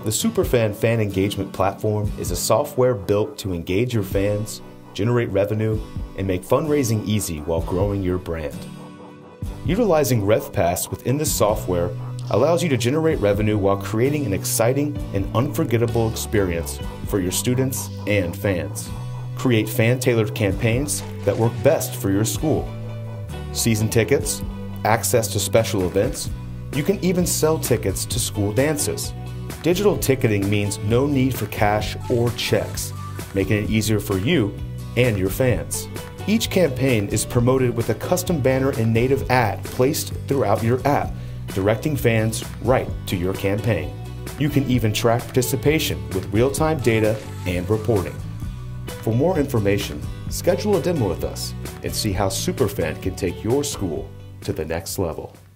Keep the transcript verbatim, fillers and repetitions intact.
The SuperFan fan engagement platform is a software built to engage your fans, generate revenue, and make fundraising easy while growing your brand. Utilizing RevPass within this software allows you to generate revenue while creating an exciting and unforgettable experience for your students and fans. Create fan-tailored campaigns that work best for your school. Season tickets, access to special events, you can even sell tickets to school dances. Digital ticketing means no need for cash or checks, making it easier for you and your fans. Each campaign is promoted with a custom banner and native ad placed throughout your app, directing fans right to your campaign. You can even track participation with real-time data and reporting. For more information, schedule a demo with us and see how SuperFan can take your school to the next level.